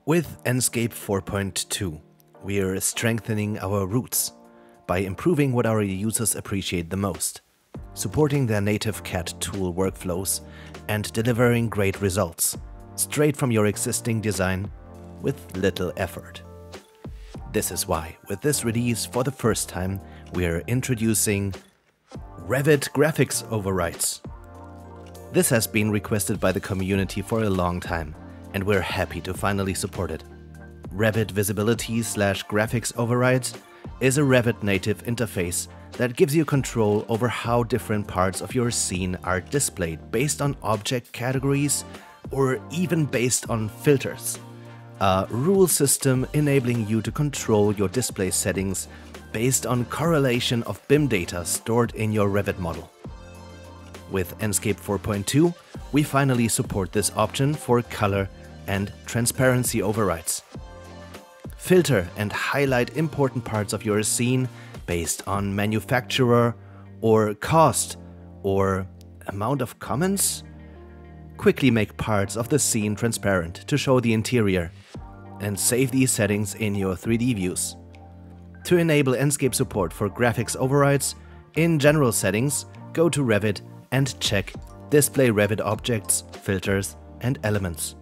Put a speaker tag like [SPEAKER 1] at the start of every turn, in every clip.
[SPEAKER 1] With Enscape 4.2, we are strengthening our roots by improving what our users appreciate the most, supporting their native CAD tool workflows and delivering great results, straight from your existing design with little effort. This is why, with this release for the first time, we are introducing Revit graphics overrides. This has been requested by the community for a long time, and we're happy to finally support it. Revit Visibility/Graphics Overrides is a Revit native interface that gives you control over how different parts of your scene are displayed based on object categories or even based on filters. A rule system enabling you to control your display settings based on correlation of BIM data stored in your Revit model. With Enscape 4.2, we finally support this option for color and transparency overrides. Filter and highlight important parts of your scene based on manufacturer or cost or amount of comments. Quickly make parts of the scene transparent to show the interior and save these settings in your 3D views. To enable Enscape support for graphics overrides, in general settings, go to Revit and check Display Revit Objects, Filters and Elements.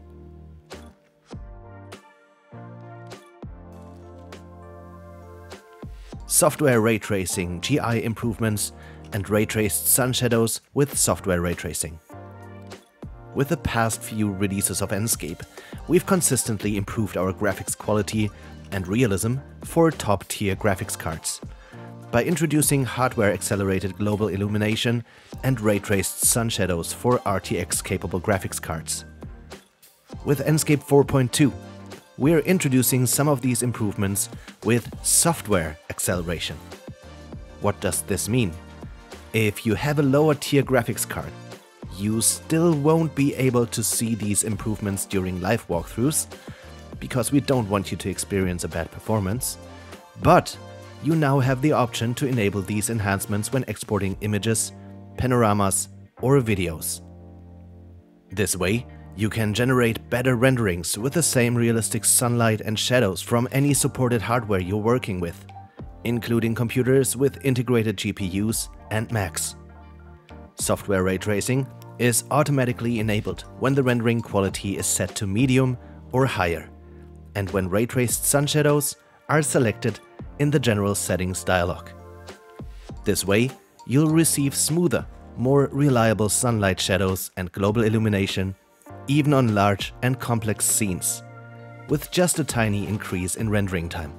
[SPEAKER 1] Software Raytracing, GI improvements and ray-traced sun shadows with software Raytracing. With the past few releases of Enscape, we've consistently improved our graphics quality and realism for top-tier graphics cards by introducing hardware-accelerated global illumination and ray-traced sun shadows for RTX-capable graphics cards. With Enscape 4.2, we're introducing some of these improvements with software acceleration. What does this mean? If you have a lower-tier graphics card, you still won't be able to see these improvements during live walkthroughs, because we don't want you to experience a bad performance, but you now have the option to enable these enhancements when exporting images, panoramas, or videos. This way, you can generate better renderings with the same realistic sunlight and shadows from any supported hardware you're working with, including computers with integrated GPUs and Macs. Software ray tracing is automatically enabled when the rendering quality is set to medium or higher, and when ray-traced sun shadows are selected in the General Settings dialog. This way, you'll receive smoother, more reliable sunlight shadows and global illumination, even on large and complex scenes, with just a tiny increase in rendering time.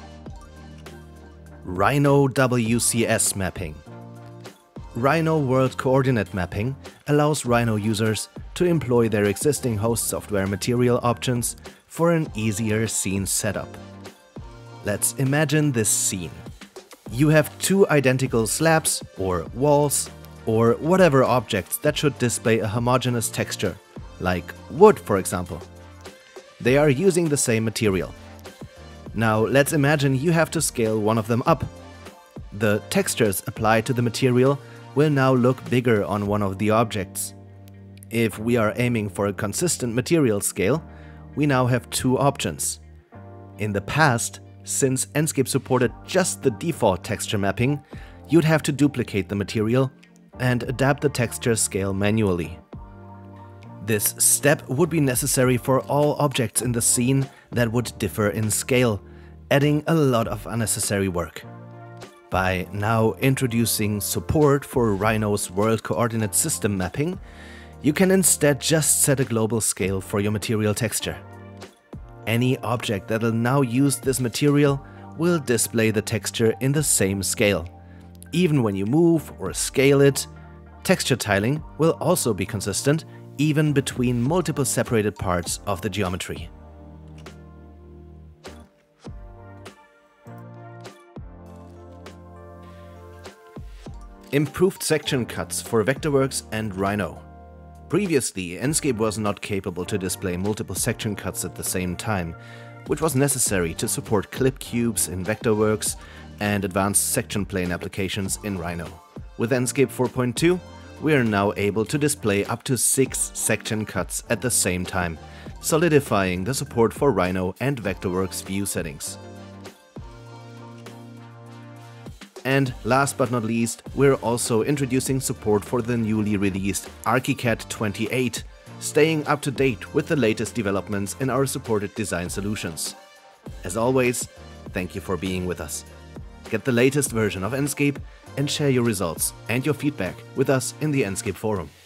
[SPEAKER 1] Rhino WCS Mapping. Rhino World Coordinate Mapping allows Rhino users to employ their existing host software material options for an easier scene setup. Let's imagine this scene. You have two identical slabs or walls or whatever objects that should display a homogeneous texture, like wood for example. They are using the same material. Now let's imagine you have to scale one of them up. The textures applied to the material will now look bigger on one of the objects. If we are aiming for a consistent material scale, we now have two options. In the past, since Enscape supported just the default texture mapping, you'd have to duplicate the material and adapt the texture scale manually. This step would be necessary for all objects in the scene that would differ in scale, adding a lot of unnecessary work. By now introducing support for Rhino's World Coordinate System mapping, you can instead just set a global scale for your material texture. Any object that will now use this material will display the texture in the same scale. Even when you move or scale it, texture tiling will also be consistent, even between multiple separated parts of the geometry. Improved section cuts for Vectorworks and Rhino. Previously, Enscape was not capable to display multiple section cuts at the same time, which was necessary to support clip cubes in Vectorworks and advanced section plane applications in Rhino. With Enscape 4.2, we are now able to display up to 6 section cuts at the same time, solidifying the support for Rhino and Vectorworks view settings. And last but not least, we're also introducing support for the newly released Archicad 28, staying up to date with the latest developments in our supported design solutions. As always, thank you for being with us. Get the latest version of Enscape and share your results and your feedback with us in the Enscape forum.